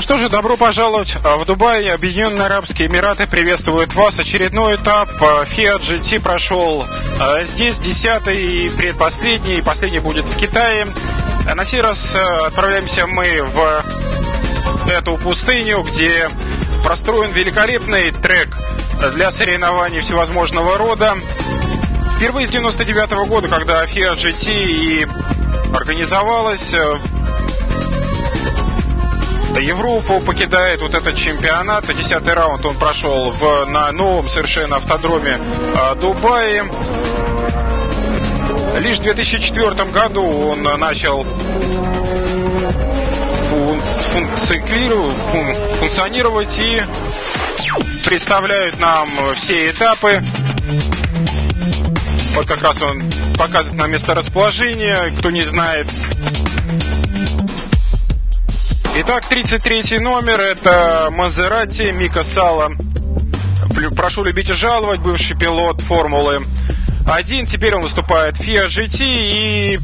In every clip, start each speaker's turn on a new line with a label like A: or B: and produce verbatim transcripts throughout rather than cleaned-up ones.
A: что же, добро пожаловать в Дубай. Объединенные Арабские Эмираты приветствуют вас. Очередной этап Fiat джи ти прошел здесь, десятый и предпоследний. Последний будет в Китае. На сей раз отправляемся мы в эту пустыню, где простроен великолепный трек для соревнований всевозможного рода. Впервые с девяносто девятого года, когда Fiat джи ти и организовалась, Европу покидает вот этот чемпионат. Десятый раунд он прошел в, на новом совершенно автодроме э, Дубае. Лишь в две тысячи четвёртом году он начал функционировать и представляет нам все этапы. Вот как раз он показывает нам месторасположение, кто не знает. Итак, тридцать третий номер, это Мазерати Мика Салла. Прошу любить и жаловать, бывший пилот Формулы один. Теперь он выступает в Fiat джи ти и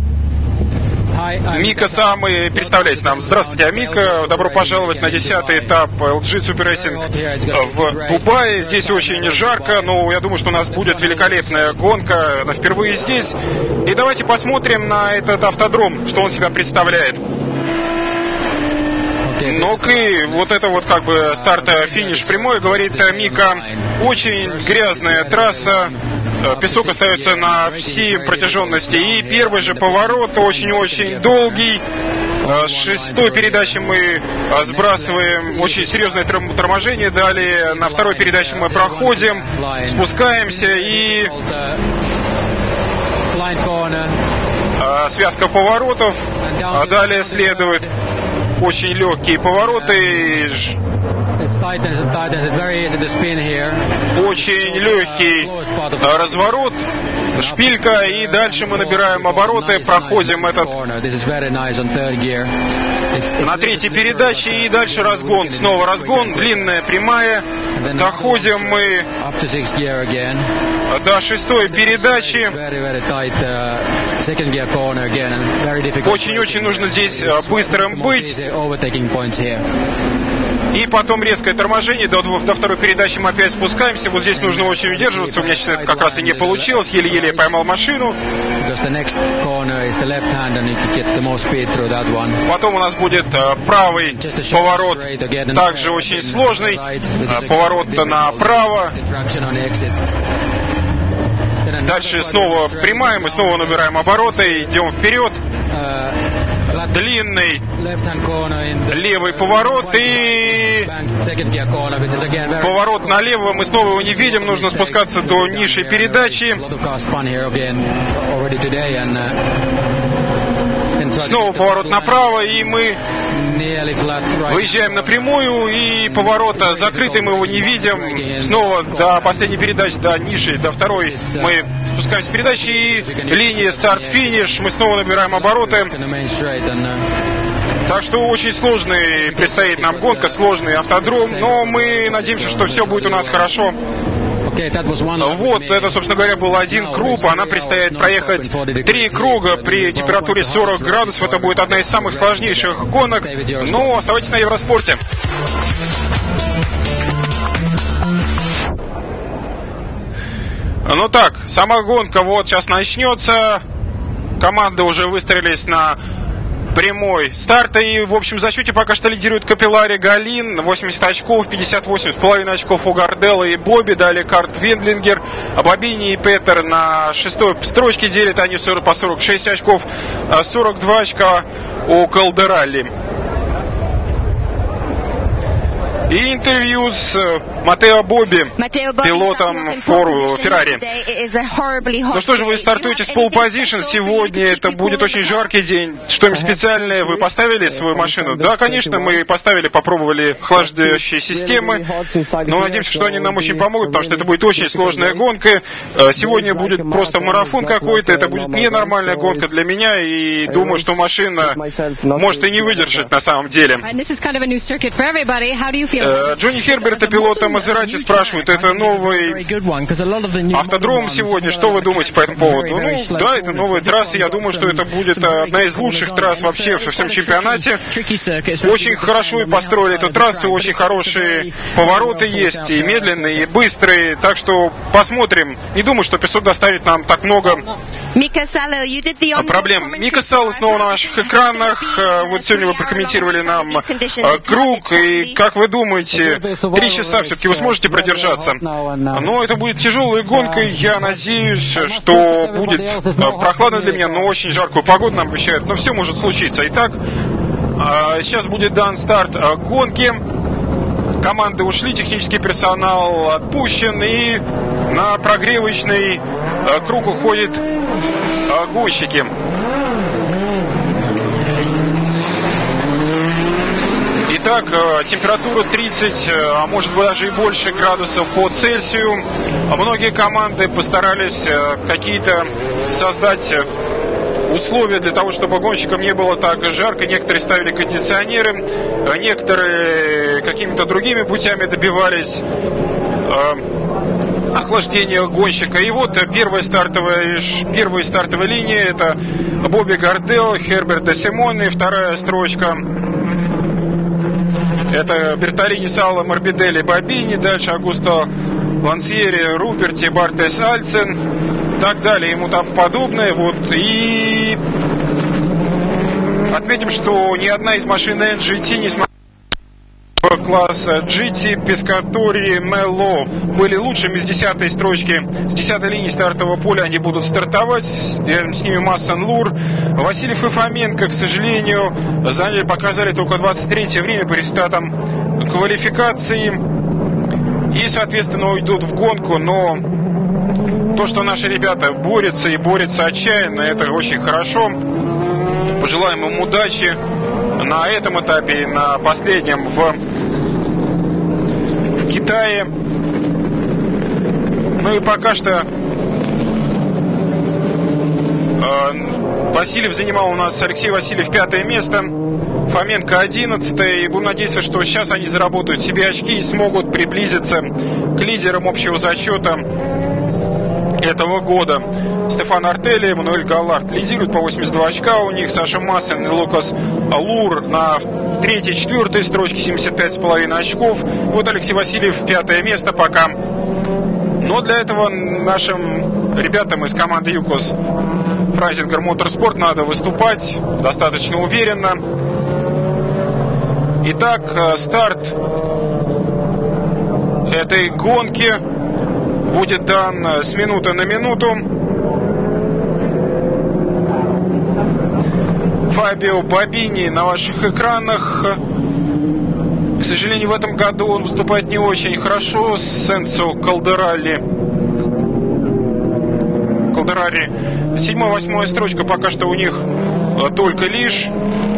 A: Мика самый представляет нам. Здравствуйте, Мика. Добро пожаловать на десятый этап эл джи Super Racing в Дубае. Здесь очень жарко, но я думаю, что у нас будет великолепная гонка. Она впервые здесь. И давайте посмотрим на этот автодром, что он себя представляет. Ну-ка, вот это вот как бы старт-финиш прямой, говорит Мика. Очень грязная трасса. Песок остается на всей протяженности. И первый же поворот очень-очень долгий. С шестой передачи мы сбрасываем очень серьезное торможение. Далее на второй передаче мы проходим, спускаемся и связка поворотов. А далее следует очень легкие повороты. Очень легкий разворот, шпилька, и дальше мы набираем обороты, проходим этот на третьей передаче, и дальше разгон, снова разгон, длинная прямая, доходим мы до шестой передачи. Очень-очень нужно здесь быстрым быть. И потом резкое торможение, до, до второй передачи мы опять спускаемся. Вот здесь нужно очень удерживаться. У меня сейчас это как раз и не получилось. Еле-еле я поймал машину. Потом у нас будет правый поворот, также очень сложный. Поворот направо. Дальше снова прямая, мы снова набираем обороты, идем вперед. Длинный левый поворот и поворот налево. Мы снова его не видим, нужно спускаться до низшей передачи. Снова поворот направо, и мы выезжаем напрямую, и поворот закрытый, мы его не видим. Снова до последней передачи, до низшей, до второй мы спускаемся с передачи, и линия старт-финиш, мы снова набираем обороты. Так что очень сложный предстоит нам гонка, сложный автодром, но мы надеемся, что все будет у нас хорошо. Вот, это, собственно говоря, был один круг, а нам предстоит проехать три круга при температуре сорок градусов. Это будет одна из самых сложнейших гонок. Но оставайтесь на Евроспорте. Ну так, сама гонка вот сейчас начнется. Команды уже выстроились на прямой старт. И в общем зачете пока что лидирует Капеллари Галин, восемьдесят очков, пятьдесят восемь с половиной очков у Гарделла и Бобби. Далее Карт Вендлингер, Бобини и Петер на шестой строчке делят они по сорок шесть очков, сорок два очка у Калдералли. И интервью с Матео Бобби, пилотом Феррари. Ну что же, вы стартуете с пол позишн. Сегодня это будет очень жаркий день. Что-нибудь специальное вы поставили в свою машину? Да, конечно, мы поставили, попробовали охлаждающие системы. Но надеемся, что они нам очень помогут, потому что это будет очень сложная гонка. Сегодня будет просто марафон какой-то. Это будет ненормальная гонка для меня. И думаю, что машина может и не выдержать на самом деле. Джонни Херберта, пилота Мазерати, спрашивают, это новый автодром сегодня, что вы думаете по этому поводу? Ну, да, это новая трасса, я думаю, что это будет одна из лучших трасс вообще во всем чемпионате. Очень хорошо и построили эту трассу, очень хорошие повороты есть, и медленные, и быстрые, так что посмотрим. Не думаю, что песок доставит нам так много проблем. Мика Салло снова на наших экранах. Вот сегодня вы прокомментировали нам круг, и как вы думаете, три часа все-таки вы сможете продержаться? Но это будет тяжелая гонка, я надеюсь, что будет прохладно для меня, но очень жаркую погоду нам обещают, но все может случиться. Итак, сейчас будет дан старт гонки. Команды ушли, технический персонал отпущен, и на прогревочный круг уходят гонщики. Итак, температура тридцать, а может быть даже и больше градусов по Цельсию. Многие команды постарались какие-то создать условия для того, чтобы гонщикам не было так жарко. Некоторые ставили кондиционеры, некоторые какими-то другими путями добивались э, охлаждения гонщика. И вот первая стартовая, первая стартовая линия — это Бобби Горделл, Херберт де Симоне. Вторая строчка — это Бертолини, Салло, Морбиделли, Бобини. Дальше Агусто Лансьери, Руперти, Бартес, Альцен, так далее, ему там подобное. Вот. И отметим, что ни одна из машин эн джи ти не смогла класса джи ти, Пескатори, Мелло были лучшими с десятой строчки, с десятой линии стартового поля они будут стартовать, с, с ними Массан Лур. Васильев и Фоменко, к сожалению, заняли, показали только двадцать третье время по результатам квалификации и, соответственно, уйдут в гонку, но то, что наши ребята борются и борются отчаянно, это очень хорошо. Пожелаем им удачи на этом этапе и на последнем в, в Китае. Ну и пока что э, Васильев занимал у нас, Алексей Васильев, пятое место, Фоменко одиннадцатое. И будем надеяться, что сейчас они заработают себе очки и смогут приблизиться к лидерам общего зачета этого года. Стефан Артелли, Эммануэль Галлард лидируют по восемьдесят два очка. У них Саша Массен и Лукас Лур на третьей, четвертой строчке семьдесят пять с половиной очков. Вот Алексей Васильев пятое место пока. Но для этого нашим ребятам из команды ЮКОС Фрайзингер Моторспорт надо выступать достаточно уверенно. Итак, старт этой гонки будет дан с минуты на минуту. Фабио Бобини на ваших экранах. К сожалению, в этом году он выступает не очень хорошо с Энцо Калдералли. Калдерари. Седьмая, восьмая строчка пока что у них только лишь.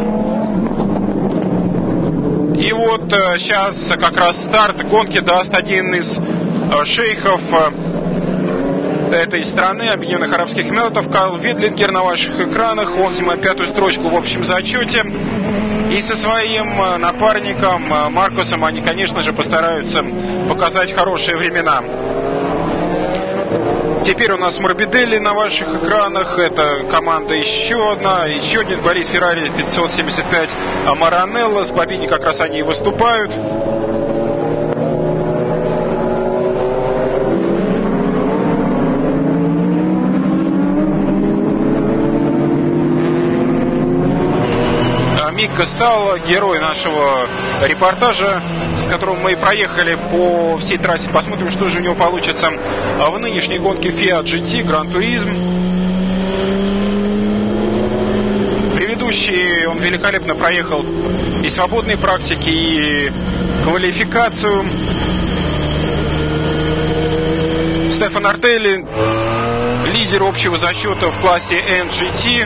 A: И вот сейчас как раз старт гонки даст один из шейхов этой страны, Объединенных Арабских Эмиратов, Карл Видлингер на ваших экранах. Он занимает пятую строчку в общем зачете. И со своим напарником Маркусом они, конечно же, постараются показать хорошие времена. Теперь у нас Морбиделли на ваших экранах. Это команда еще одна, еще один болид Феррари пятьсот семьдесят пять Маранелло. С Бобини как раз они и выступают. Мика Салло, герой нашего репортажа, с которым мы проехали по всей трассе. Посмотрим, что же у него получится в нынешней гонке Fiat джи ти Gran Turismo. Предыдущий он великолепно проехал и свободные практики, и квалификацию. Стефан Артелли, лидер общего зачета в классе эн джи ти.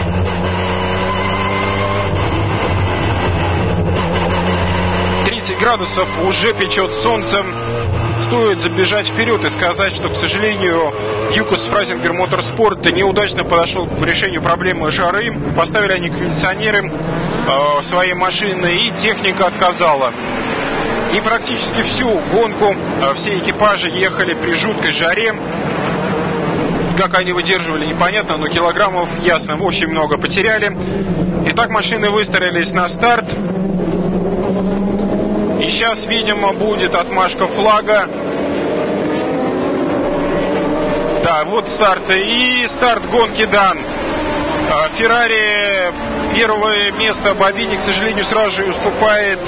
A: тридцать градусов, уже печет солнцем. Стоит забежать вперед и сказать, что, к сожалению, ЮКОС Фрайзингер Моторспорт неудачно подошел к решению проблемы жары. Поставили они кондиционеры э, в свои машины, и техника отказала. И практически всю гонку все экипажи ехали при жуткой жаре. Как они выдерживали, непонятно, но килограммов, ясно, очень много потеряли. Итак, машины выстроились на старт. И сейчас, видимо, будет отмашка флага. Да, вот старт. И старт гонки дан. Феррари первое место Бобини, к сожалению, сразу же уступает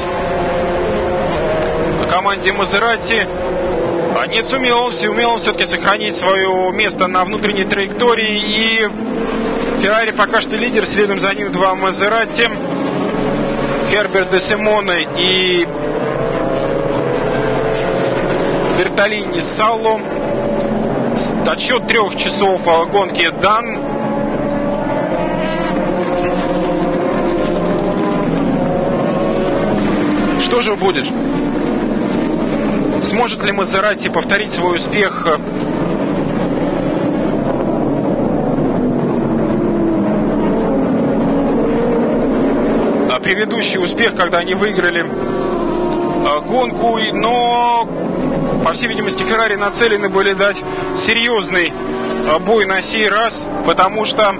A: команде Мазерати. Нет, сумел он, сумел он все-таки сохранить свое место на внутренней траектории. И Феррари пока что лидер, следом за ним два Мазерати. Херберт де Симоне и Бертолини Салло. Отсчет трех часов гонки дан. Что же будет? Сможет ли Мазерати повторить свой успех? Предыдущий успех, когда они выиграли гонку, но, по всей видимости, Феррари нацелены были дать серьезный бой на сей раз, потому что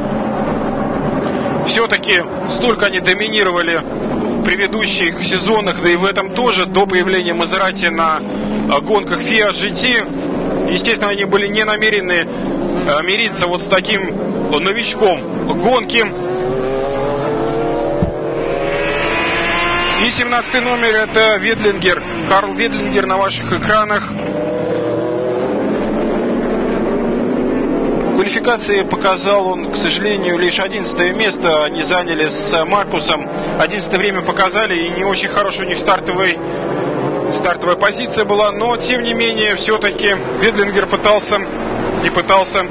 A: все-таки столько они доминировали в предыдущих сезонах, да и в этом тоже, до появления Мазерати на гонках Fiat джи ти. Естественно, они были не намерены мириться вот с таким новичком гонки. И семнадцатый номер — это Ведлингер, Карл Ведлингер на ваших экранах. В квалификации показал он, к сожалению, лишь одиннадцатое место. Они заняли с Маркусом. одиннадцатое время показали, и не очень хорошая у них стартовая, стартовая позиция была. Но, тем не менее, все-таки Ведлингер пытался и пытался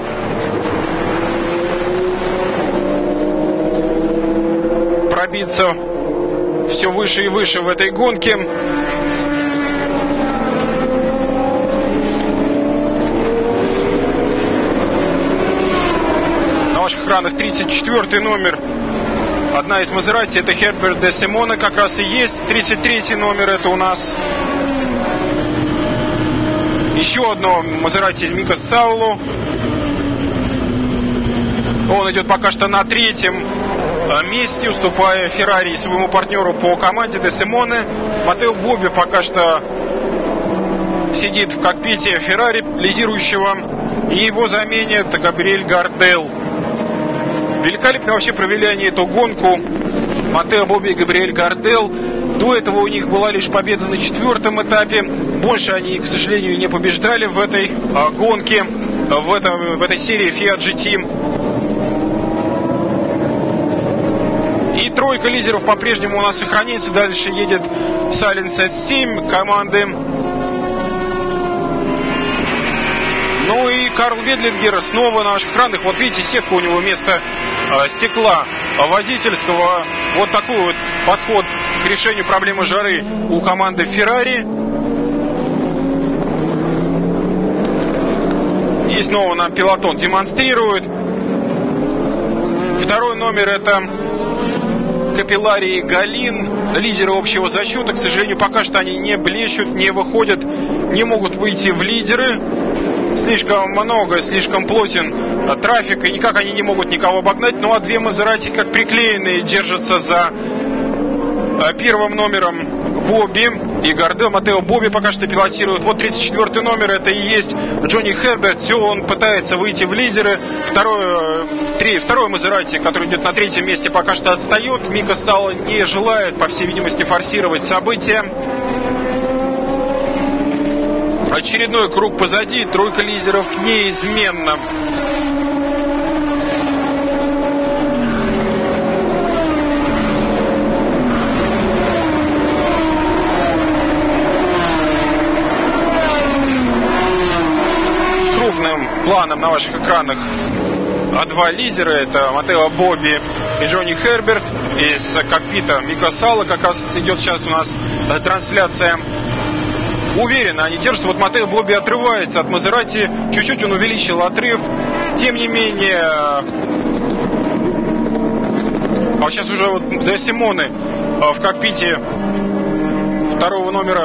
A: пробиться все выше и выше в этой гонке. На ваших экранах тридцать четвёртый номер. Одна из Мазерати — это Херберт де Симоне, как раз и есть. тридцать третий номер — это у нас еще одно Мазерати Мика Салло. Он идет пока что на третьем месте, уступая Феррари, своему партнеру по команде де Симоне. Маттео Бобби пока что сидит в кокпите Феррари, лидирующего, и его заменит Габриэль Гардел. Великолепно вообще провели они эту гонку, Маттео Бобби и Габриэль Гардел. До этого у них была лишь победа на четвертом этапе. Больше они, к сожалению, не побеждали в этой а, гонке, в, этом, в этой серии Fiat джи ти. И тройка лидеров по-прежнему у нас сохраняется. Дальше едет Silence эс семь команды. Ну и Карл Ведлингер снова на наших экранах. Вот видите, сетка у него вместо э, стекла водительского. Вот такой вот подход к решению проблемы жары у команды Ferrari. И снова нам пилотон демонстрирует. Второй номер — это Капиллари и Галин, лидеры общего зачета. К сожалению, пока что они не блещут, не выходят, не могут выйти в лидеры. Слишком много, слишком плотен трафик, и никак они не могут никого обогнать. Ну а две Мазерати, как приклеенные, держатся за первым номером Бобби и Гардел. Маттео Бобби пока что пилотирует. Вот тридцать четвёртый номер, это и есть Джонни Херберт. Все, он пытается выйти в лидеры. Второй, три, второй Мазерати, который идет на третьем месте, пока что отстает. Мика Салло не желает, по всей видимости, форсировать события. Очередной круг позади, тройка лидеров неизменна. Крупным планом на ваших экранах а два лидера — это Маттео Бобби и Джонни Херберт. Из кокпита Мика Салло как раз идет сейчас у нас трансляция. Уверенно они держатся. Вот Маттео Бобби отрывается от Мазерати. Чуть-чуть он увеличил отрыв. Тем не менее, а вот сейчас уже вот де Симоне в кокпите второго номера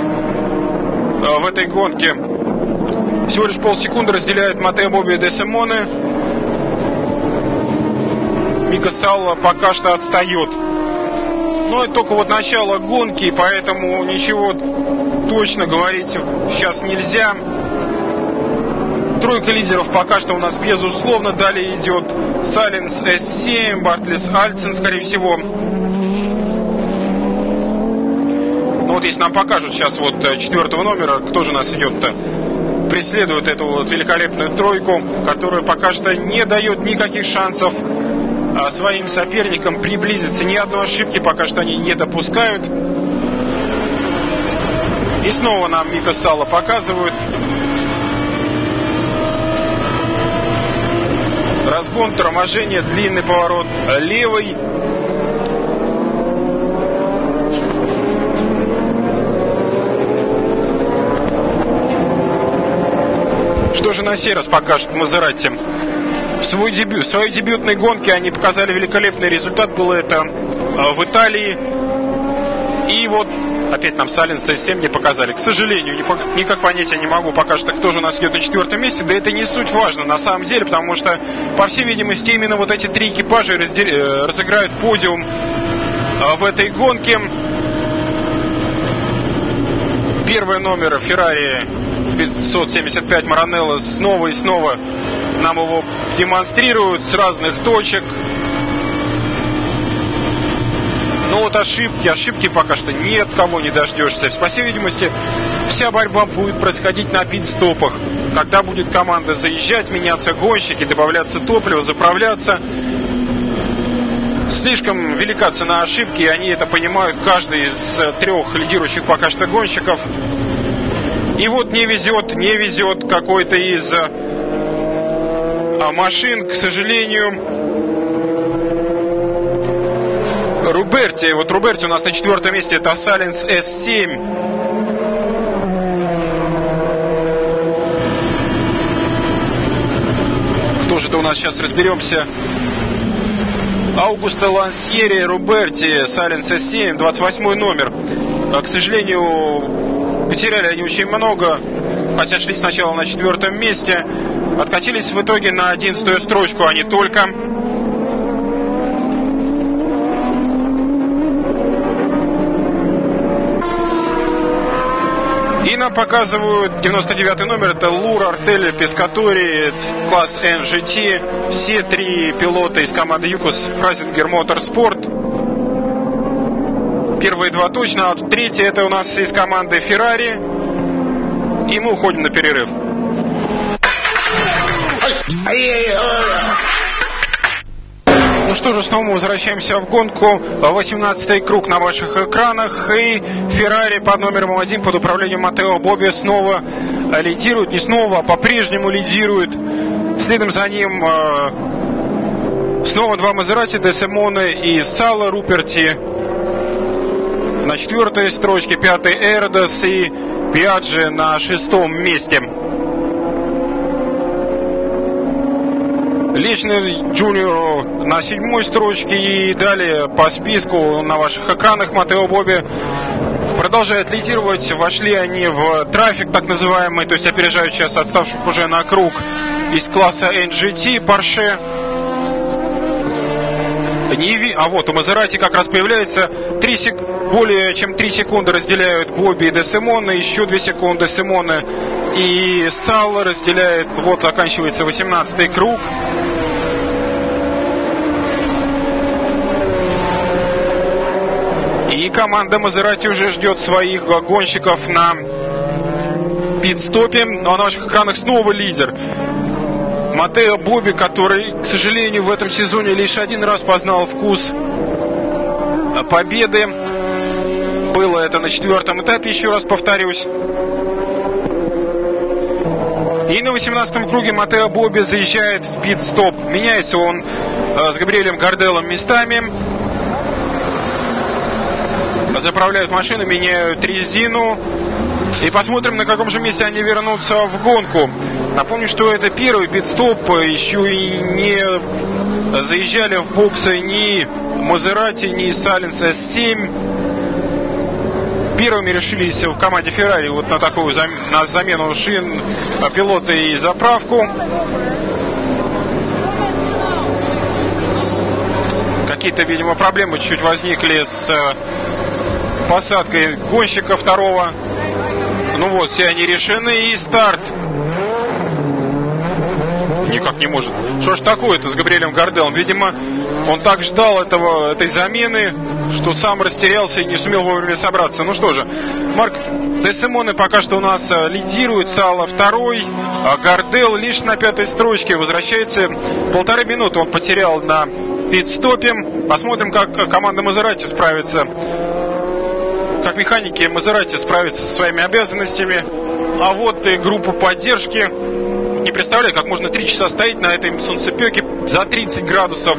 A: в этой гонке. Всего лишь полсекунды разделяют Маттео Бобби и Де Симоне. Мика Салла пока что отстает. Но это только вот начало гонки, поэтому ничего точно говорить сейчас нельзя. Тройка лидеров пока что у нас безусловно. Далее идет Silence эс семь, Бартлес Альцин, скорее всего. Ну вот если нам покажут сейчас вот четвертого номера, кто же у нас идет-то? Преследует эту вот великолепную тройку, которая пока что не дает никаких шансов своим соперникам приблизиться. Ни одной ошибки пока что они не допускают. И снова нам Мика Салла показывают. Разгон, торможение, длинный поворот левый. Что же на сей раз покажет Мазерати? В, свой дебют, в своей дебютной гонке они показали великолепный результат. Было это в Италии. И вот опять нам Silence эс семь не показали. К сожалению, никак понять я не могу пока что, кто же у нас идет на четвертом месте. Да это не суть важно на самом деле, потому что, по всей видимости, именно вот эти три экипажа раздел... разыграют подиум в этой гонке. Первый номер Ferrari пятьсот семьдесят пять Маранелло снова и снова нам его демонстрируют с разных точек. Но вот ошибки, ошибки пока что ни от кого не дождешься. По всей видимости, вся борьба будет происходить на пит-стопах. Когда будет команда заезжать, меняться гонщики, добавляться топливо, заправляться. Слишком велика цена ошибки, и они это понимают, каждый из трех лидирующих пока что гонщиков. И вот не везет, не везет какой-то из машин, к сожалению. Руберти, вот Руберти у нас на четвертом месте, это Silence эс семь. Кто же это у нас, сейчас разберемся. Аугусто Лансьери, Руберти, Silence эс семь, двадцать восьмой номер. К сожалению, потеряли они очень много, хотя шли сначала на четвертом месте. Откатились в итоге на одиннадцатую строчку, а не только. И нам показывают девяносто девятый номер, это Лур, Артелли, Пескатори, класс эн джи ти. Все три пилота из команды Юкос Фразингер Моторспорт. Первые два точно, а вот третий это у нас из команды Ferrari. И мы уходим на перерыв. Ну что же, снова мы возвращаемся в гонку. восемнадцатый круг на ваших экранах. И Ferrari под номером один под управлением Маттео Бобби снова лидирует. Не снова, а по-прежнему лидирует. Следом за ним э, снова два Мазерати, Де Симоне и Салла. Руперти на четвертой строчке, пятый Эрдос и Пиаджи на шестом месте. Личный Джуниор на седьмой строчке. И далее по списку на ваших экранах Маттео Бобби продолжает лидировать. Вошли они в трафик так называемый, то есть опережают сейчас отставших уже на круг из класса эн джи ти Porsche. Не ви... А вот у Мазерати как раз появляется. три сек... Более чем три секунды разделяют Бобби и Де Симоне. Еще две секунды Симоне и Салла разделяет. Вот заканчивается восемнадцатый круг. И команда Мазерати уже ждет своих гонщиков на пит-стопе. Ну а на ваших экранах снова лидер Маттео Бобби, который, к сожалению, в этом сезоне лишь один раз познал вкус победы. Было это на четвертом этапе, еще раз повторюсь. И на восемнадцатом круге Маттео Бобби заезжает в пит-стоп. Меняется он с Габриэлем Гарделом местами. Заправляют машину, меняют резину. И посмотрим, на каком же месте они вернутся в гонку. Напомню, что это первый пит-стоп. Еще и не заезжали в боксы ни Мазерати, ни Silence эс семь. первыми решились в команде Ferrari вот на такую на замену шин, пилота и заправку. Какие-то, видимо, проблемы чуть возникли с посадкой гонщика второго. Ну вот, все они решены, и старт. Никак не может. Что ж такое-то с Габриэлем Гарделом? Видимо, он так ждал этого, этой замены, что сам растерялся и не сумел вовремя собраться. Ну что же, Марк Де Симоне пока что у нас лидирует, Салла второй, а Гардел лишь на пятой строчке. Возвращается. Полторы минуты он потерял на пит-стопе. Посмотрим, как команда Мазерати справится, как механики Мазерати справятся со своими обязанностями. А вот и группа поддержки. Не представляю, как можно три часа стоять на этой солнцепеке за тридцать градусов.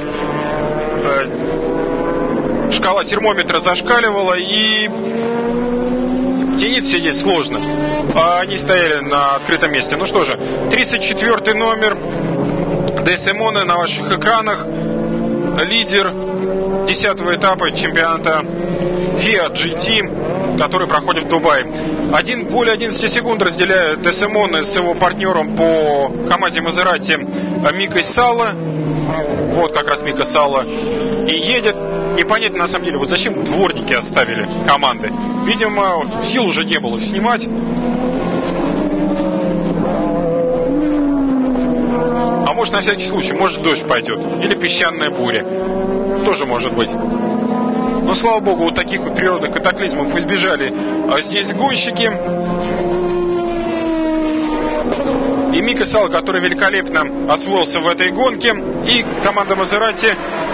A: Шкала термометра зашкаливала, и в тени сидеть сложно. А они стояли на открытом месте. Ну что же, тридцать четвёртый номер Де Симоне на ваших экранах. Лидер десятого этапа чемпионата Fiat джи ти, который проходит в Дубае. Один, более одиннадцати секунд разделяет Де Симоне с его партнером по команде Мазерати Микой Салла. Вот как раз Мика Салла и едет. Непонятно на самом деле, вот зачем дворники оставили команды. Видимо, сил уже не было снимать. А может, на всякий случай, может, дождь пойдет. Или песчаная буря. Тоже может быть. Но, слава богу, вот таких вот природных катаклизмов избежали а здесь гонщики. И Мика Салла, который великолепно освоился в этой гонке. И команда Мазерати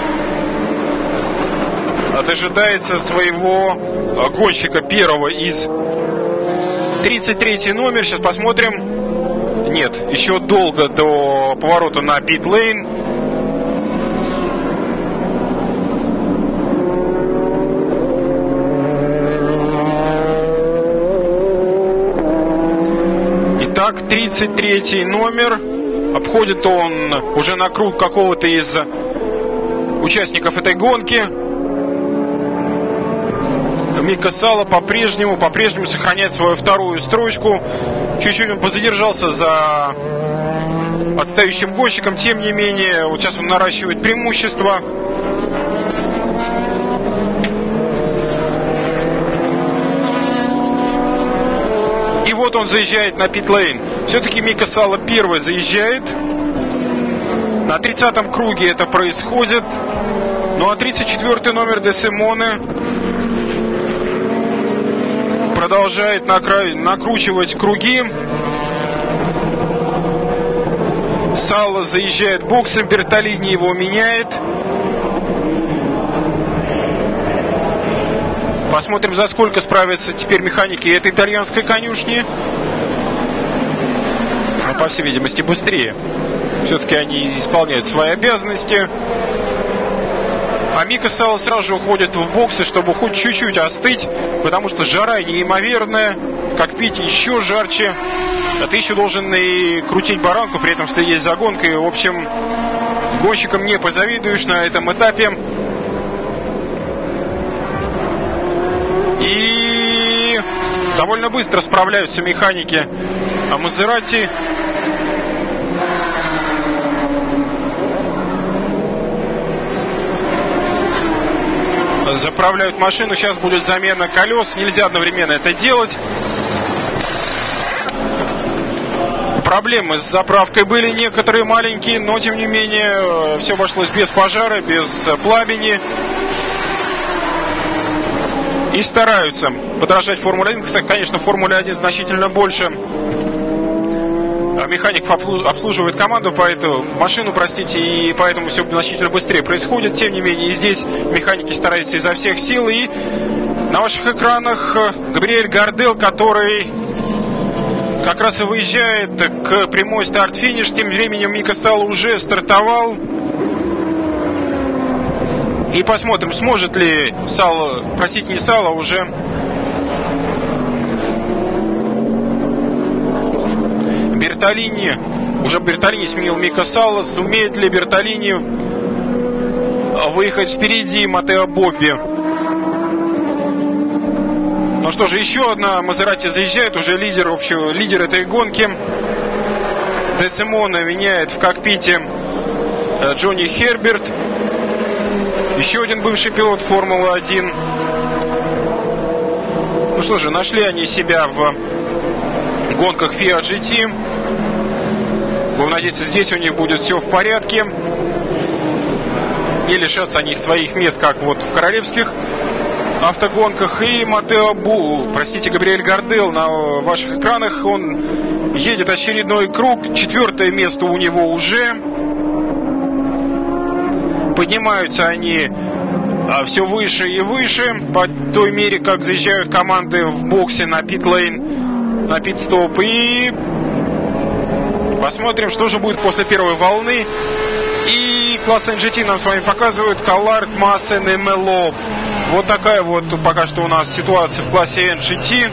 A: дожидается своего гонщика первого из тридцать третий номер. Сейчас посмотрим. Нет, еще долго до поворота на пит-лейн. Итак, тридцать третий номер. Обходит он уже на круг какого-то из участников этой гонки. Мика Салла по-прежнему, по-прежнему сохраняет свою вторую строчку. Чуть-чуть он позадержался за отстающим гонщиком. Тем не менее, вот сейчас он наращивает преимущество. И вот он заезжает на пит-лейн. Все-таки Мика Салла первый заезжает. На тридцатом круге это происходит. Ну а тридцать четвёртый номер Де Симоне продолжает накра... накручивать круги. Салла заезжает боксом, Бертолини его меняет. Посмотрим, за сколько справятся теперь механики этой итальянской конюшни. Но, по всей видимости, быстрее. Все-таки они исполняют свои обязанности. А Мика Салла сразу же уходит в боксы, чтобы хоть чуть-чуть остыть, потому что жара неимоверная, в кокпите еще жарче. А ты еще должен и крутить баранку, при этом следить за гонкой. В общем, гонщикам не позавидуешь на этом этапе. И довольно быстро справляются механики Мазерати. Заправляют машину, сейчас будет замена колес. Нельзя одновременно это делать. Проблемы с заправкой были некоторые маленькие, но тем не менее все обошлось без пожара, без пламени. И стараются подражать Формуле один. Кстати, конечно, в Формуле один значительно больше механиков обслуживает команду, поэтому машину, простите, и поэтому все значительно быстрее происходит. Тем не менее, и здесь механики стараются изо всех сил. И на ваших экранах Габриэль Гардел, который как раз и выезжает к прямой старт-финиш. Тем временем Мика Салла уже стартовал. И посмотрим, сможет ли Салла, простите, не Салла, уже Бертолини, уже Бертолини сменил Мика Салла. Сумеет ли Бертолини выехать впереди Матео Бобби Ну что же, еще одна Мазерати заезжает, уже лидер общего, лидер этой гонки. Де Симоне меняет в кокпите Джонни Херберт. Еще один бывший пилот Формулы один. Ну что же, нашли они себя в гонках Fiat джи ти. Будем надеяться, здесь у них будет все в порядке. Не лишатся они своих мест, как вот в королевских автогонках. И Матео Бу, простите, Габриэль Гардел на ваших экранах. Он едет очередной круг. Четвертое место у него уже. Поднимаются они а, все выше и выше. По той мере, как заезжают команды в боксе на пит-лейн, на пит-стоп. И посмотрим, что же будет после первой волны. И класс эн джи ти нам с вами показывают Коллард, Массен и Мело. Вот такая вот пока что у нас ситуация в классе эн джи ти.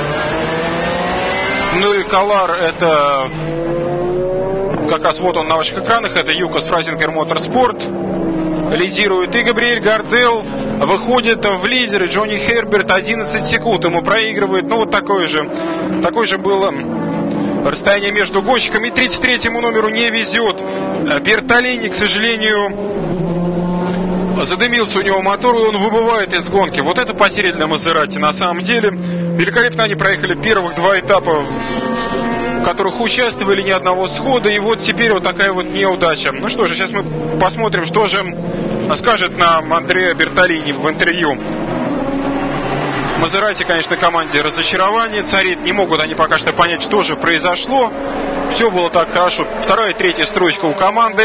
A: Ну и Коллар, это как раз вот он на ваших экранах. Это Юкос Фразингер Моторспорт. Лидирует и Габриэль Гардел. Выходит в лидеры Джонни Херберт. одиннадцать секунд ему проигрывает. Ну вот такое же, такое же было расстояние между гонщиками. тридцать третьему номеру не везет. Бертолини, к сожалению, задымился у него мотор, и он выбывает из гонки. Вот это потеря для Мазерати на самом деле. Великолепно они проехали первых два этапа, в которых участвовали, ни одного схода. И вот теперь вот такая вот неудача. Ну что же, сейчас мы посмотрим, что же скажет нам Андреа Бертолини в интервью. Мазерати, конечно, команде разочарование царит. Не могут они пока что понять, что же произошло. Все было так хорошо. Вторая и третья строчка у команды.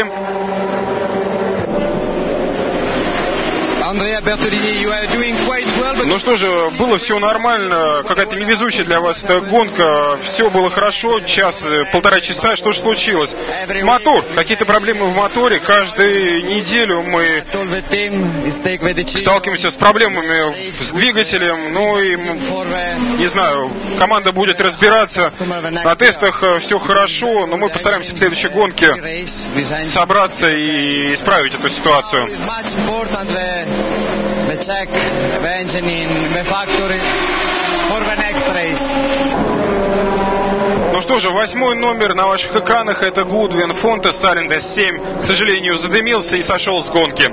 A: Ну что же, было все нормально. Какая-то невезучая для вас эта гонка. Все было хорошо. Час, полтора часа. Что же случилось? Мотор. Какие-то проблемы в моторе. Каждую неделю мы сталкиваемся с проблемами с двигателем. Ну и, не знаю, команда будет разбираться. На тестах все хорошо, но мы постараемся в следующей гонке собраться и исправить эту ситуацию.
B: The check the engine in the factory for the next race.
A: Ну что же, восьмой номер на ваших экранах. Это Гудвин Фонтес, Сален эс семь. К сожалению, задымился и сошел с гонки.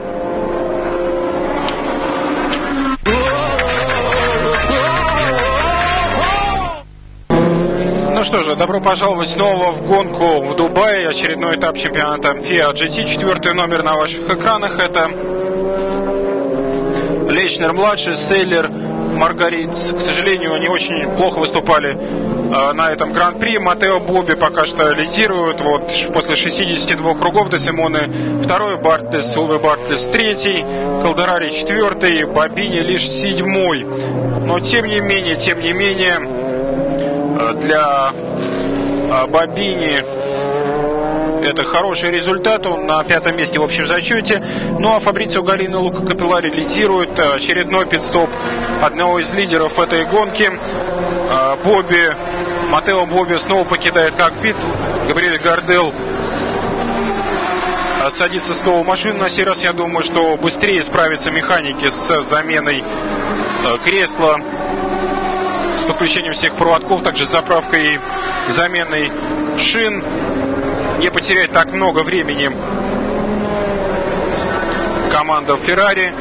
A: Ну что же, добро пожаловать снова в гонку в Дубае. Очередной этап чемпионата Fiat джи ти. Четвертый номер на ваших экранах. Это Лечнер-младший, Сейлер, Маргариц. К сожалению, они очень плохо выступали э, на этом гран-при. Матео Бобби пока что лидирует. Вот после шестидесяти двух кругов Де Симоне второй, Бартлес, Уве Бартлес третий, Калдарари четвертый, Бобини лишь седьмой. Но тем не менее, тем не менее, э, для э, Бобини это хороший результат, он на пятом месте в общем зачете. Ну а Фабрицио Галлини и Лука Капеллари лидируют. Очередной пит-стоп одного из лидеров этой гонки. Бобби, Матео Бобби снова покидает кокпит. Габриэль Гардел садится снова в машину. На сей раз, я думаю, что быстрее справятся механики с заменой кресла, с подключением всех проводков, также с заправкой и заменой шин. Не потерять так много времени команда Феррари.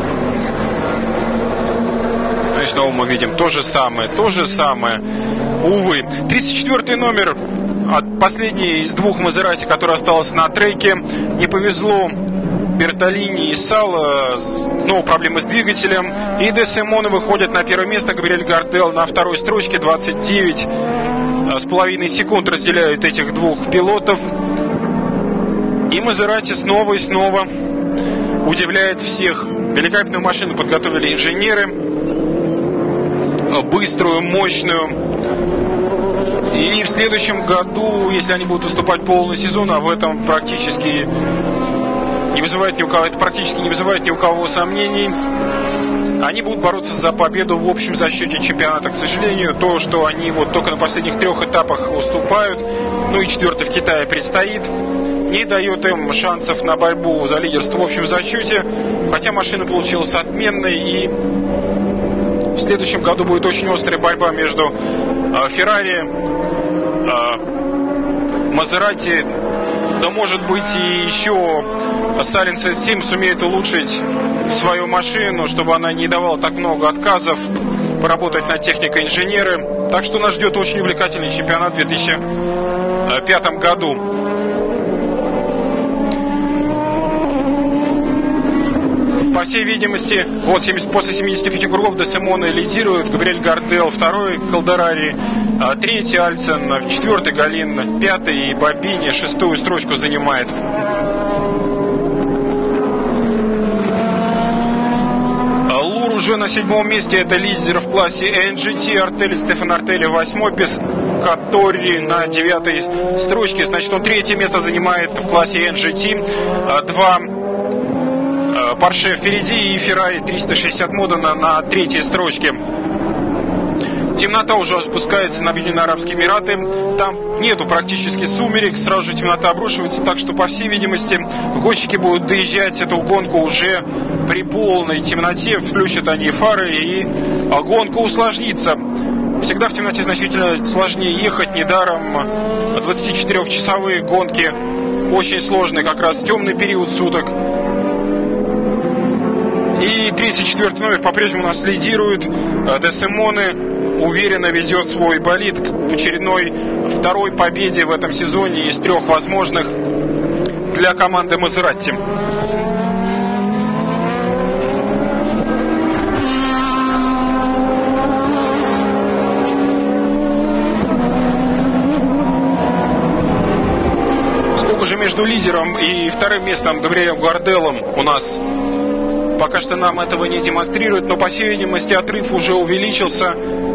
A: И снова мы видим то же самое, то же самое. Увы. тридцать четвёртый номер, последний из двух Мазерати, который остался на треке. Не повезло Бертолини и Сало. Снова проблемы с двигателем. И Де Симоне выходит на первое место. Габриэль Гардел на второй строчке. двадцать девять с половиной секунд разделяют этих двух пилотов. И Мазерати снова и снова удивляет всех. Великолепную машину подготовили инженеры. Быструю, мощную. И в следующем году, если они будут выступать полный сезон, а в этом практически не вызывает ни у кого, это практически не вызывает ни у кого сомнений, они будут бороться за победу в общем зачете чемпионата. К сожалению, то, что они вот только на последних трех этапах уступают, ну и четвертый в Китае предстоит, не дает им шансов на борьбу за лидерство в общем зачете. Хотя машина получилась отменной, и в следующем году будет очень острая борьба между Феррари, Мазерати, да может быть и еще Silence Team сумеет улучшить свою машину, чтобы она не давала так много отказов, поработать над техникой инженеры. Так что нас ждет очень увлекательный чемпионат в две тысячи пятом году. По всей видимости, вот после семидесяти пяти кругов Де Симоне лидирует, Габриэль Гардел второй, Колдерари третий, Альцен четвертый, Галин пятый и Бобини шестую строчку занимает. Лур уже на седьмом месте, это лидер в классе эн джи ти, Артелли, Стефан Артелли восьмой, Пескатори на девятой строчке, значит он третье место занимает в классе эн джи ти, два Порше впереди и Феррари триста шестьдесят Модена на третьей строчке. Темнота уже спускается на Объединенные Арабские Эмираты. Там нету практически сумерек, сразу же темнота обрушивается, так что, по всей видимости, гонщики будут доезжать эту гонку уже при полной темноте. Включат они фары, и гонка усложнится. Всегда в темноте значительно сложнее ехать, недаром двадцатичетырёхчасовые гонки очень сложные, как раз в темный период суток. И третий, четвертый номер по-прежнему нас лидирует. Де Симоне уверенно ведет свой болид к очередной второй победе в этом сезоне из трех возможных для команды Мазератти. Сколько же между лидером и вторым местом Габриэлем Гарделом у нас? Пока что нам этого не демонстрируют, но, по всей видимости, отрыв уже увеличился.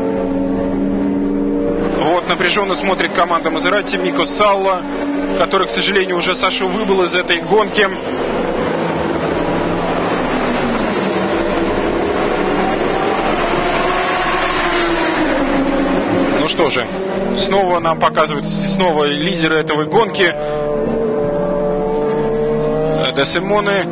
A: Вот напряженно смотрит команда Мазератти, Мико Салла, который, к сожалению, уже Сашу выбыл из этой гонки. Ну что же, снова нам показывают снова лидеры этой гонки. Де Симоне.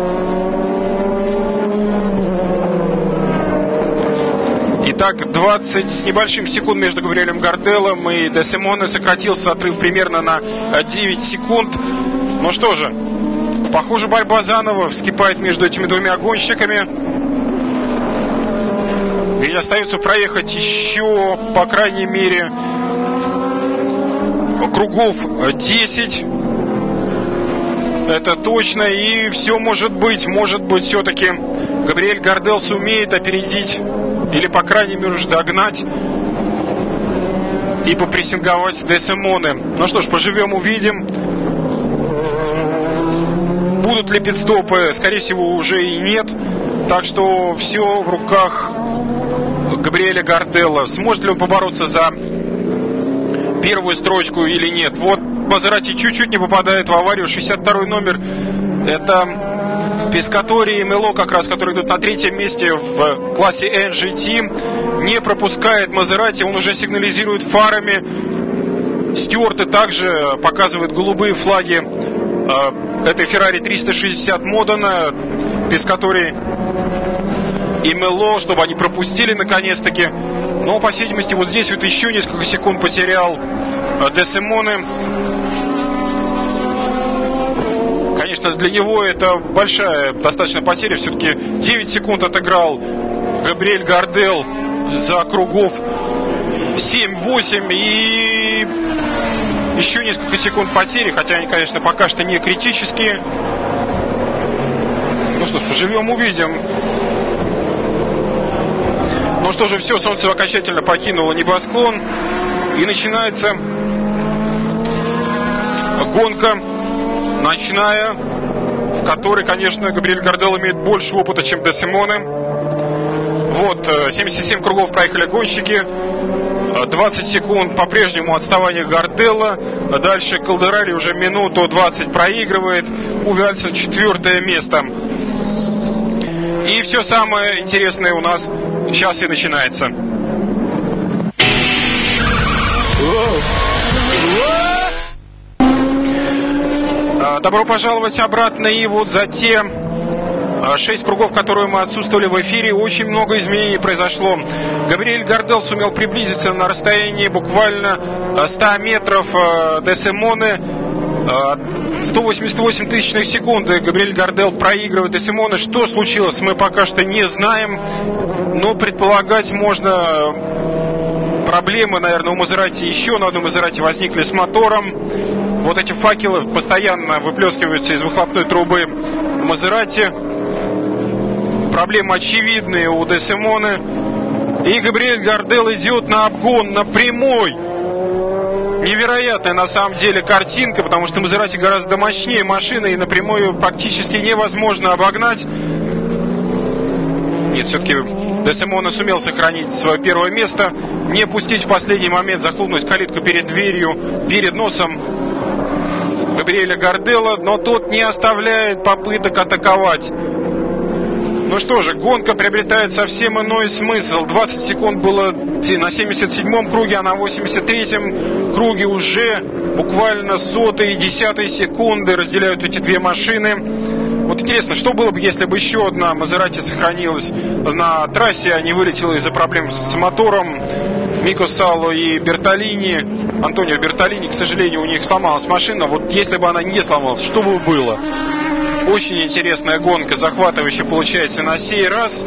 A: Итак, двадцать с небольшим секунд между Габриэлем Гарделом и Де Симоне. Сократился отрыв примерно на девять секунд. Ну что же, похоже, борьба заново вскипает между этими двумя гонщиками. И остается проехать еще, по крайней мере, кругов десять. Это точно. И все может быть. Может быть, все-таки Габриэль Гардел сумеет опередить или, по крайней мере, уже догнать и попрессинговать Де Симоне. Ну что ж, поживем, увидим. Будут ли пит-стопы? Скорее всего, уже и нет. Так что все в руках Габриэля Гардела. Сможет ли он побороться за первую строчку или нет? Вот Мазератти чуть-чуть не попадает в аварию. шестьдесят второй номер. Это Пескатори и Мело, как раз, которые идут на третьем месте в классе эн джи ти. Не пропускает Мазератти. Он уже сигнализирует фарами. Стюарты также показывают голубые флаги. Это Феррари триста шестьдесят Модена, Пескатори и Мело, чтобы они пропустили наконец-таки. Но, по всей видимости, вот здесь вот еще несколько секунд потерял Де Симоне. Конечно, для него это большая достаточно потеря. Все-таки девять секунд отыграл Габриэль Гардел за кругов семь-восемь. И еще несколько секунд потери, хотя они, конечно, пока что не критические. Ну что ж, поживем, увидим. Ну что же, все, солнце окончательно покинуло небосклон. И начинается гонка ночная, в которой, конечно, Габриэль Гардел имеет больше опыта, чем Де Симоне. Вот, семьдесят семь кругов проехали гонщики. двадцать секунд по-прежнему отставание Гардела. Дальше Колдерари уже минуту двадцать проигрывает. Уве Альцен четвертое место. И все самое интересное у нас сейчас и начинается. Добро пожаловать обратно. И вот затем шесть кругов, которые мы отсутствовали в эфире, очень много изменений произошло. Габриэль Гардел сумел приблизиться на расстоянии буквально ста метров Де Симоне. сто восемьдесят восемь тысячных секунды Габриэль Гардел проигрывает Де Симоне. Что случилось, мы пока что не знаем, но предполагать можно. Проблемы, наверное, у Мазерати еще на одном Мазерати возникли с мотором. Вот эти факелы постоянно выплескиваются из выхлопной трубы Мазерати. Проблемы очевидные у Де Симоне. И Габриэль Гардел идет на обгон, на прямой. Невероятная на самом деле картинка, потому что Мазерати гораздо мощнее машины, и напрямую практически невозможно обогнать. Нет, все-таки Де Симоне сумел сохранить свое первое место, не пустить в последний момент, захлопнуть калитку перед дверью, перед носом Габриэля Гардела, но тот не оставляет попыток атаковать. Ну что же, гонка приобретает совсем иной смысл. двадцать секунд было на семьдесят седьмом круге, а на восемьдесят третьем круге уже буквально сотые и десятые секунды разделяют эти две машины. Вот интересно, что было бы, если бы еще одна Мазерати сохранилась на трассе, а не вылетела из-за проблем с мотором. Мико Сало и Бертолини, Антонио Бертолини, к сожалению, у них сломалась машина. Вот если бы она не сломалась, что бы было? Очень интересная гонка, захватывающая получается на сей раз.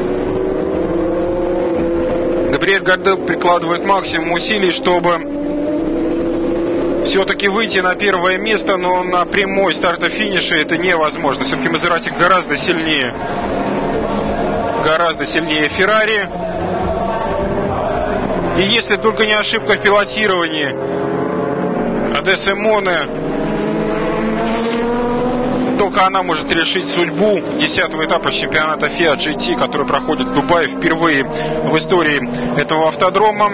A: Габриэль Гардел прикладывает максимум усилий, чтобы все-таки выйти на первое место, но на прямой старта-финише это невозможно. Все-таки Мазерати гораздо сильнее. Гораздо сильнее Феррари. И если только не ошибка в пилотировании, Де Симоне, только она может решить судьбу десятого этапа чемпионата Fiat джи ти, который проходит в Дубае впервые в истории этого автодрома.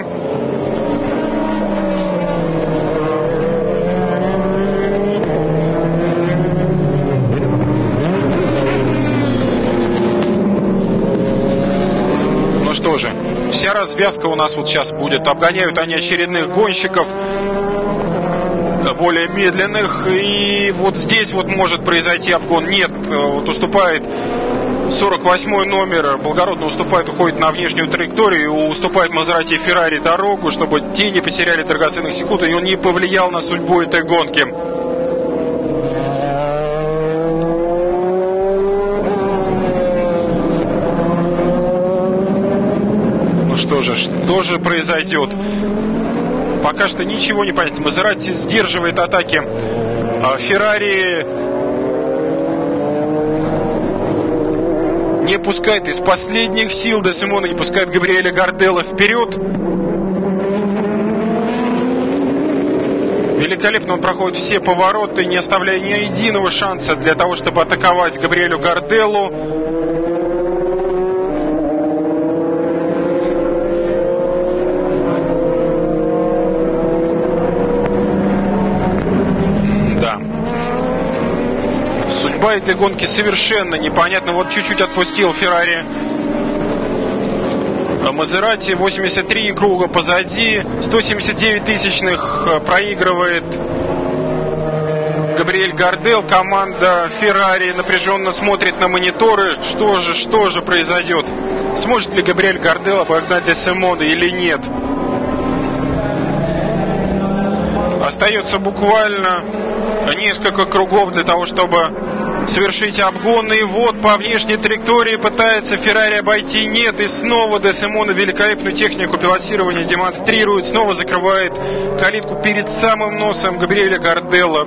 A: Ну что же, вся развязка у нас вот сейчас будет. Обгоняют они очередных гонщиков, более медленных. И вот здесь вот может произойти обгон. Нет, вот уступает сорок восьмой номер, благородно уступает, уходит на внешнюю траекторию, уступает Мазерати и Феррари дорогу, чтобы те не потеряли драгоценных секунд, и он не повлиял на судьбу этой гонки. Ну что же, что же произойдет? Пока что ничего не понятно. Мазерати сдерживает атаки Феррари, не пускает из последних сил Де Симоне, не пускает Габриэля Гардела вперед. Великолепно он проходит все повороты, не оставляя ни единого шанса для того, чтобы атаковать Габриэлю Гарделу. Судьба этой гонки совершенно непонятна. Вот чуть-чуть отпустил Феррари Мазерати, восемьдесят три круга позади, сто семьдесят девять тысячных проигрывает Габриэль Гардел. Команда Феррари напряженно смотрит на мониторы. Что же, что же произойдет? Сможет ли Габриэль Гардел обогнать Де Симоне или нет? Остается буквально несколько кругов для того, чтобы совершить обгон. И вот по внешней траектории пытается Феррари обойти. Нет, и снова Де Симоне великолепную технику пилотирования демонстрирует. Снова закрывает калитку перед самым носом Габриэля Гардела.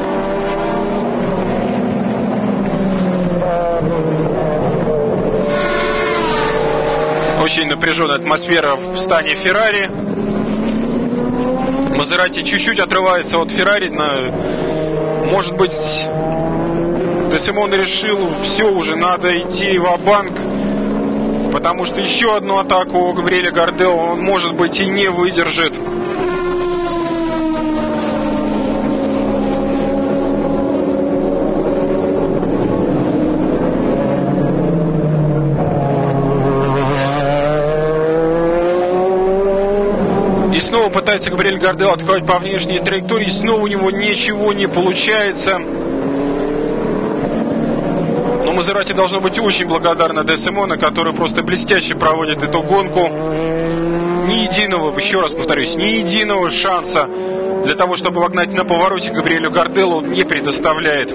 A: Очень напряженная атмосфера в стане Феррари. Мазерати чуть-чуть отрывается от Феррари. На... Может быть, Де Симоне решил, все, уже надо идти ва-банк, потому что еще одну атаку у Габриэля Гардела он, может быть, и не выдержит. И снова пытается Габриэль Гардел атаковать по внешней траектории. Снова у него ничего не получается. Но Мазерати должно быть очень благодарна Де Симоне, который просто блестяще проводит эту гонку. Ни единого, еще раз повторюсь, ни единого шанса для того, чтобы вогнать на повороте Габриэлю Гарделлу, он не предоставляет.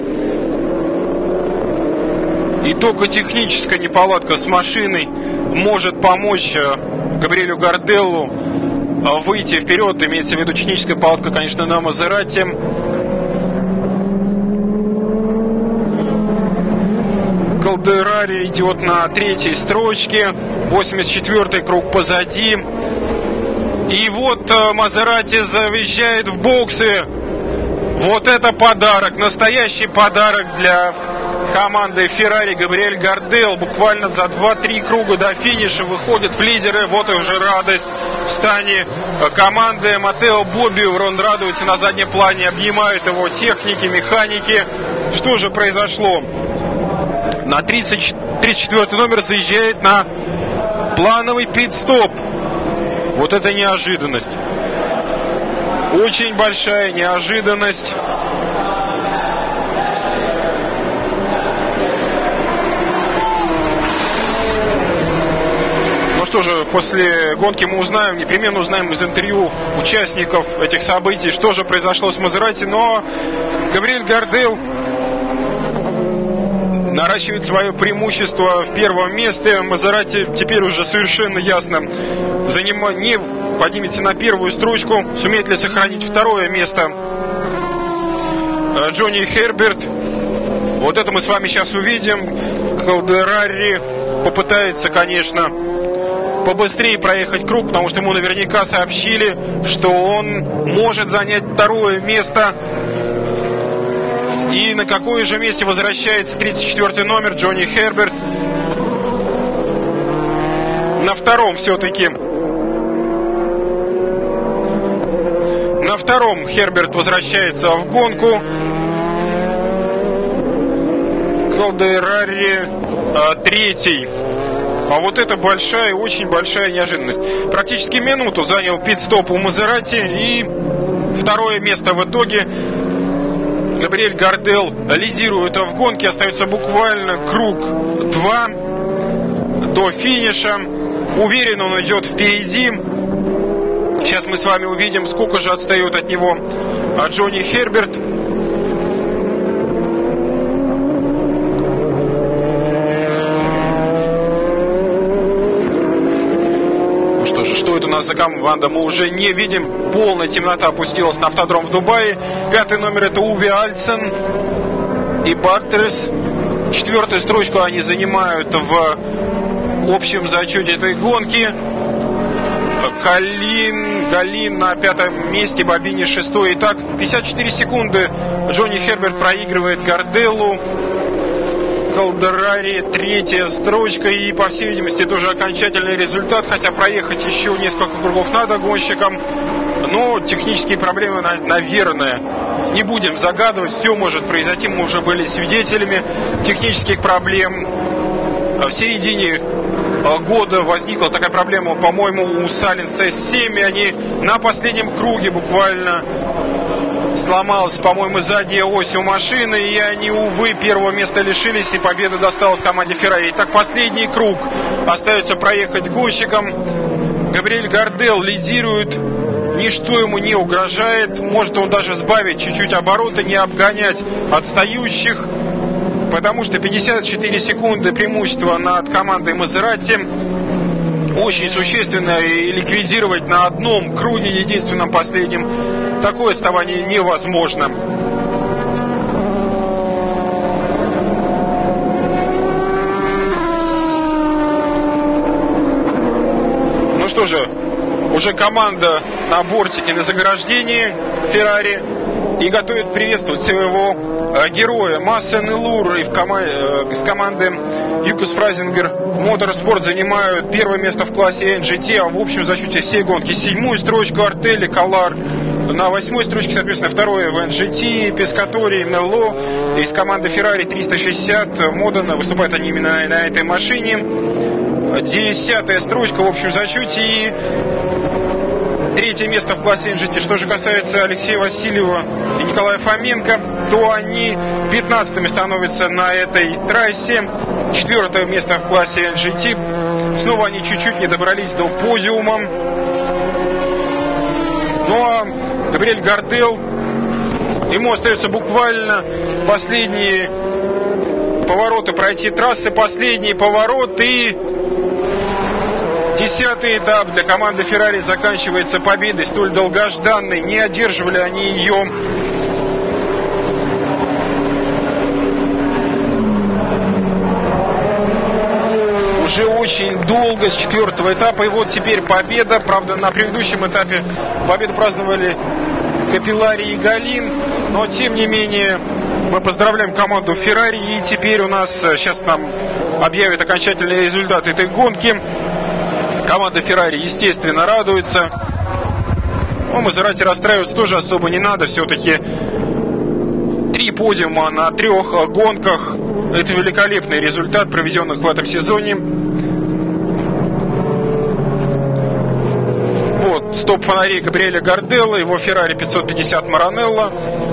A: И только техническая неполадка с машиной может помочь Габриэлю Гарделлу выйти вперед. Имеется в виду техническая неполадка, конечно, на Мазерати. Калдерари идет на третьей строчке, восемьдесят четвёртый круг позади. И вот Мазерати заезжает в боксы. Вот это подарок, настоящий подарок для команды Феррари. Габриэль Гарделл буквально за два-три круга до финиша выходит в лидеры. Вот и уже радость в стане команды. Матео Боббио, он радуется на заднем плане, обнимают его техники, механики. Что же произошло? На тридцать четвёртый номер заезжает на плановый пит-стоп. Вот это неожиданность. Очень большая неожиданность. Ну что же, после гонки мы узнаем, непременно узнаем из интервью участников этих событий, что же произошло с Мазерати. Но Габриэль Гарделл наращивает свое преимущество в первом месте. Мазерати теперь уже совершенно ясно занима... не поднимется на первую строчку. Сумеет ли сохранить второе место Джонни Херберт? Вот это мы с вами сейчас увидим. Калдерари попытается, конечно, побыстрее проехать круг, потому что ему наверняка сообщили, что он может занять второе место. И на какое же месте возвращается тридцать четвёртый номер Джонни Херберт? На втором все-таки. На втором Херберт возвращается в гонку. Калдерари а, третий. А вот это большая, очень большая неожиданность. Практически минуту занял пит-стоп у Мазерати. И второе место в итоге. Габриэль Гарделл лидирует в гонке. Остается буквально круг два до финиша. Уверенно он идет впереди. Сейчас мы с вами увидим, сколько же отстает от него Джонни Херберт. Ну что же, что это у нас за команда, мы уже не видим. Полная темнота опустилась на автодром в Дубае. Пятый номер — это Уви Альцен и Бартерс. Четвертую строчку они занимают в общем зачете этой гонки. Галин, Галин на пятом месте, Бобини шестой. Итак, пятьдесят четыре секунды Джонни Херберт проигрывает Гарделлу. Калдерари третья строчка. И, по всей видимости, тоже окончательный результат. Хотя проехать еще несколько кругов надо гонщикам. Но технические проблемы, наверное, не будем загадывать. Все может произойти. Мы уже были свидетелями технических проблем. В середине года возникла такая проблема, по-моему, у Саленс эс семь. И они на последнем круге буквально сломалась, по-моему, задняя ось у машины. И они, увы, первого места лишились. И победа досталась команде Феррари. Итак, последний круг остается проехать гонщикам. Габриэль Гарделл лидирует. Ничто ему не угрожает. Может он даже сбавить чуть-чуть обороты, не обгонять отстающих. Потому что пятьдесят четыре секунды преимущества над командой Мазерати очень существенно, и ликвидировать на одном круге, единственном последнем, такое отставание невозможно. Ну что же, уже команда на бортике, на заграждении Феррари, и готовит приветствовать своего э, героя Масса Нелур. И в кома- э, с команды Юкос Фразингер Моторспорт занимают первое место в классе эн джи ти, а в общем зачете всей гонки седьмую строчку Артели, Калар. На восьмой строчке, соответственно, второе в эн джи ти, Пескатори, Мелло. Из команды Феррари триста шестьдесят Модена, выступают они именно на, на этой машине. Десятая строчка в общем зачете. И третье место в классе эн джи ти. Что же касается Алексея Васильева и Николая Фоменко, то они пятнадцатыми становятся на этой трассе. Четвертое место в классе эн джи ти. Снова они чуть-чуть не добрались до подиума. Ну а Габриэль Гардел, ему остается буквально последние повороты пройти трассы, последний поворот, и десятый этап для команды Феррари заканчивается победой, столь долгожданной. Не одерживали они ее. Уже очень долго, с четвертого этапа, и вот теперь победа. Правда, на предыдущем этапе победу праздновали Капиллари и Галин, но тем не менее мы поздравляем команду Феррари, и теперь у нас, сейчас нам объявят окончательный результат этой гонки. Команда Феррари, естественно, радуется. Но Мазерати расстраиваться тоже особо не надо, все-таки три подиума на трех гонках. Это великолепный результат, проведенных в этом сезоне. Вот стоп-фонарей Габриэля Гарделла, его Феррари пятьсот пятьдесят Маранелло.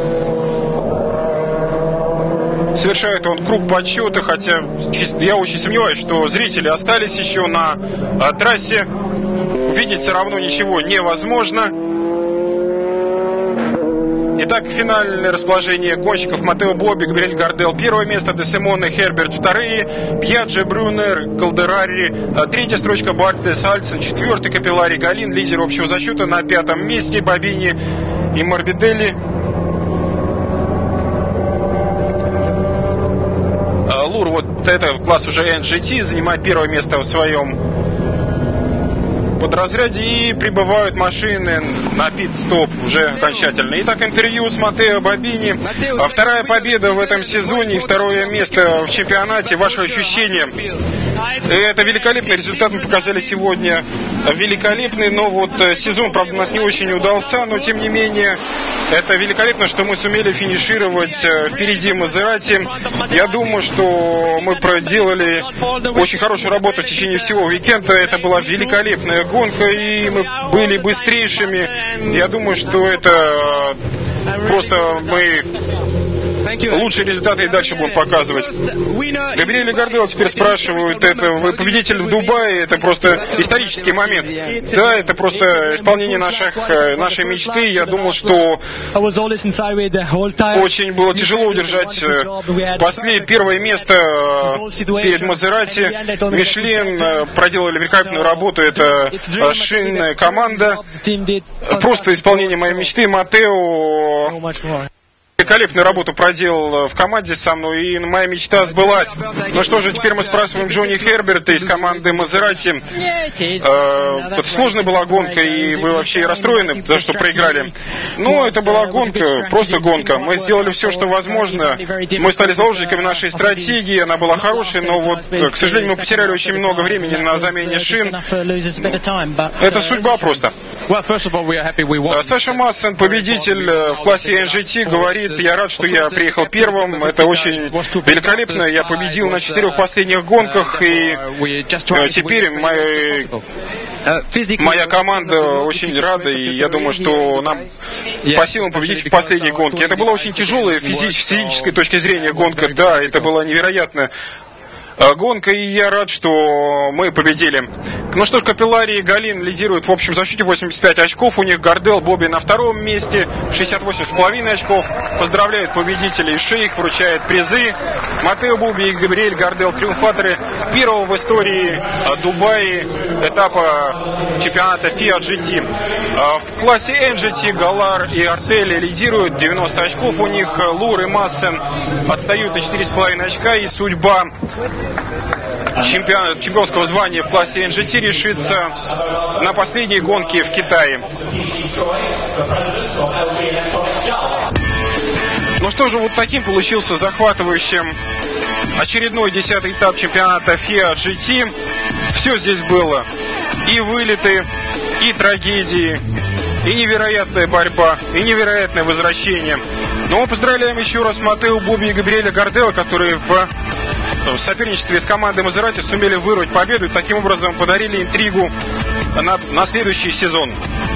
A: Совершает он круг подсчета, хотя я очень сомневаюсь, что зрители остались еще на а, трассе. Увидеть все равно ничего невозможно. Итак, финальное расположение гонщиков: Матео Бобби, Габриэль Гардел первое место, Де Симоне, Херберт вторые, Бьяджи, Брюнер, Калдерари третья строчка, Бартес, Альцин четвертый, Капиллари, Галин, лидер общего зачета на пятом месте, Бобини и Морбиделли. Лур, вот это класс уже эн джи ти, занимает первое место в своем подразряде, и прибывают машины на пит-стоп уже окончательно. Итак, интервью с Матео Бобини. Вторая победа в этом сезоне и второе место в чемпионате. Ваши ощущения? Это великолепный результат, мы показали сегодня. Великолепный, но вот сезон, правда, у нас не очень удался, но тем не менее это великолепно, что мы сумели финишировать впереди Мазерати. Я думаю, что мы проделали очень хорошую работу в течение всего уикенда. Это была великолепная гонка, и мы были быстрейшими. Я думаю, что это просто мы лучшие результаты и дальше будем показывать. Габриэля Гардела теперь спрашивают, это вы победитель в Дубае, это просто исторический момент. Да, это просто исполнение наших, нашей мечты. Я думал, что очень было тяжело удержать после первое место перед Мазерати. Мишлен проделали великолепную работу, это шинная команда. Просто исполнение моей мечты. Матео великолепную работу проделал в команде со мной, и моя мечта сбылась. Ну что же, теперь мы спрашиваем Джонни Херберта из команды Мазерати. Э, это сложная была гонка, и вы вообще расстроены, за что проиграли? Ну, это была гонка, просто гонка. Мы сделали все, что возможно. Мы стали заложниками нашей стратегии, она была хорошей, но вот, к сожалению, мы потеряли очень много времени на замене шин. Это судьба просто. Саша Массен, победитель в классе эн джи ти, говорит: я рад, что я приехал первым. Это очень великолепно. Я победил на четырех последних гонках, и теперь моя, моя команда очень рада, и я думаю, что нам по силам победить в последней гонке. Это была очень тяжелая физи- с физической точки зрения гонка. Да, это была невероятно гонка, и я рад, что мы победили. Ну что ж, Капиллари и Галин лидируют в общем зачете, восемьдесят пять очков. У них Гардел, Бобби на втором месте, шестьдесят восемь с половиной очков. Поздравляют победителей Шейх, вручает призы. Матео Бобби и Габриэль Гардел, триумфаторы первого в истории Дубая этапа чемпионата эф ай джи ти. В классе эн джи ти Галар и Артели лидируют, девяносто очков у них. Лур и Массен отстают на четыре с половиной очка, и судьба Чемпион, чемпионского звания в классе эн джи ти решится на последней гонке в Китае. Ну что же, вот таким получился захватывающим очередной десятый этап чемпионата эф ай джи ти. Все здесь было: и вылеты, и трагедии, и невероятная борьба, и невероятное возвращение. Но мы поздравляем еще раз Матео Бобби и Габриэля Гардела, которые в в соперничестве с командой Мазерати сумели вырвать победу и таким образом подарили интригу на, на следующий сезон.